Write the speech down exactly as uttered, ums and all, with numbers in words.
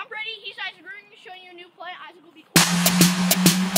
I'm Brady. He's Isaac. We're going to be showing you a new play. Isaac will be quiet.